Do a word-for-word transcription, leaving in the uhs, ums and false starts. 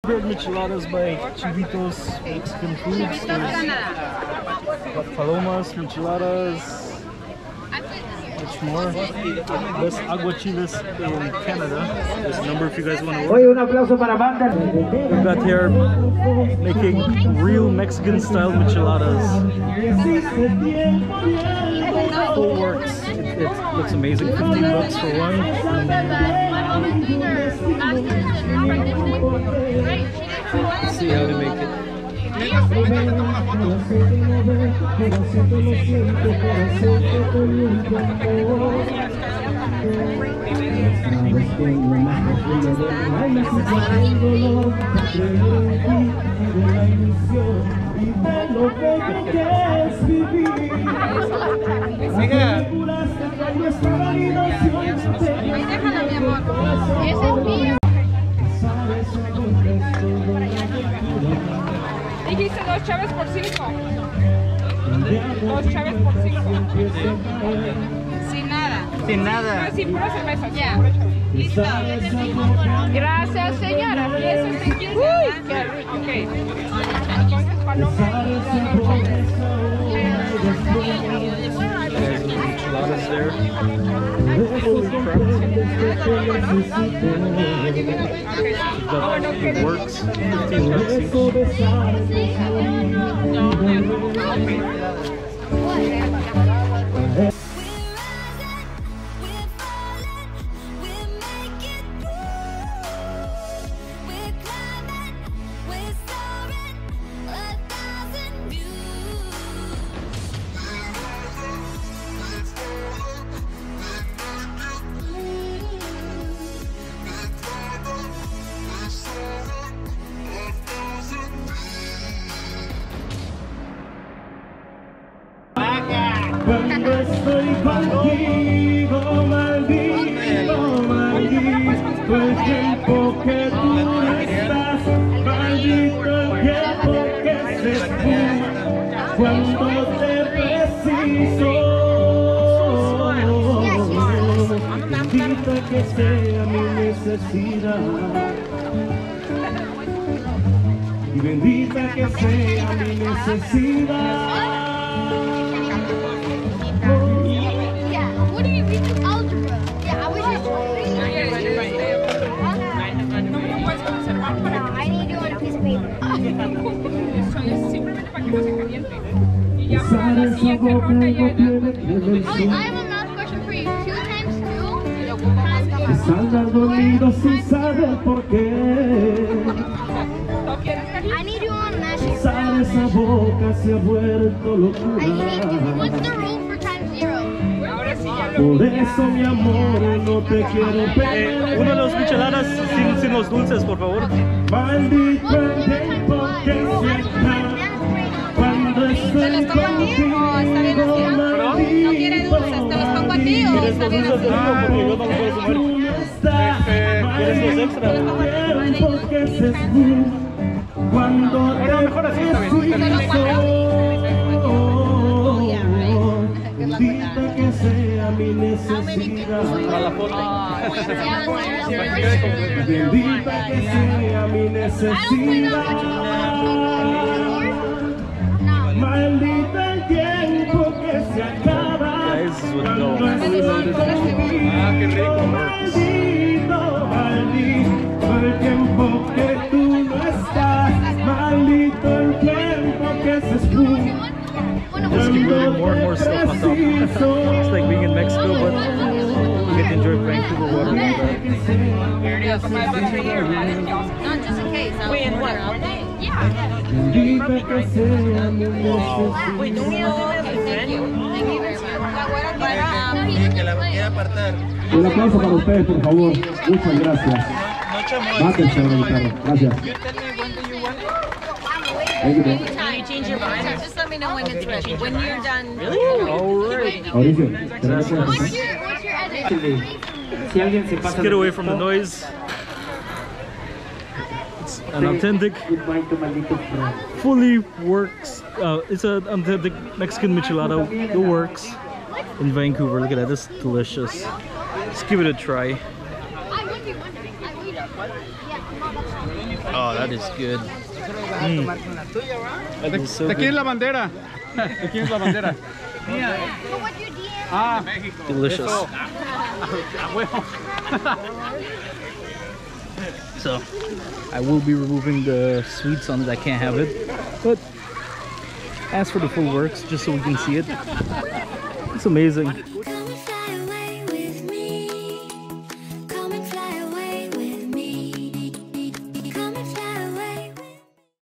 Bird micheladas by Chivitos Mexican Foods. Got palomas, micheladas, much more. Best aguachiles in Canada. This number if you guys want to order. Oye, un aplauso para Banda. We've got here making real Mexican style micheladas. Full works. It, it looks amazing. fifteen bucks for one. Let's see how they make it. Ahí déjala, mi amor. Ese es mío. Dijiste dos chaves por cinco. Dos chaves por cinco. Sin nada. Sin nada. No, sin pura cerveza. Ya. Listo. Gracias, señora. Y eso es en quince. Uy, qué rico. Ok. Entonces, paloma. Enchiladas there. It works. fifteen bucks each. Cuando estoy contigo, maldito, maldito el tiempo que tú no estás, maldito el tiempo que se esfuma cuando te preciso. Bendita que sea mi necesidad y bendita que sea mi necesidad. Simplemente para que no se caliente. Y ya para la siguiente ronda ya era. Oh, I have a math question for you. Two times two? Salga dormido sin saber por qué. ¿No quieres caliente? I need you on mashing. Sabe esa boca se ha vuelto I locura. hate you. What's the rule for times zero? Ahora sí ya lo. Por eso mi amor no te quiero Eh, perder. uno de los micheladas sin, sin los dulces, por favor. Maldito el tiempo que se acaba cuando estoy ¿Te los pongo a ti o está bien así? ¿No quiere dulces? ¿Te los pongo a ti o está bien así? Ah, porque yo no lo puedo comer. ¿Quieres los extra? Tiempo que se esfuma cuando Bueno, mejor así está bien. bendita que sea mi necesidad. Para la foto. Bendita que sea mi necesidad. Maldita el tiempo que se acaba. Guys would know. Ah, qué rico. Maldito, maldito el tiempo que tú no estás. Maldito el tiempo que se esfuma. Just keep putting more and more stuff on top. It's like being in Mexico, but you get to enjoy Vancouver water. Not just in case. Wait, in what? Yeah. Bendita que sea mi Wait, don't we necesidad. all have thank you. Thank you very much. Que la quiera apartar. Un aplauso para ustedes, por favor. Muchas gracias. No chamoy. Mátense, guitarra. Gracias. You tell me when do you want it? Thank you, man. Anytime. You change your mind. Just let me know when it's ready. When you're done. Alright. Mauricio, gracias. What's your, what's your edit? Si alguien se Let's pasa. get away from the noise. It's an authentic, Goodbye to maldito friend. fully works. Uh, it's an authentic Mexican michelada. It works in Vancouver. Look at that. This is delicious. Let's give it a try. I would be wondering. I would. Yeah. Oh, Oh, that is good. Mm. That is so ¿De quién es good. la bandera? ¿De quién es la bandera? But what's your D M? Ah, México. Delicious. So, I will be removing the sweets on it. I can't have it. But as for the full works, just so we can see it, it's amazing. Come fly away.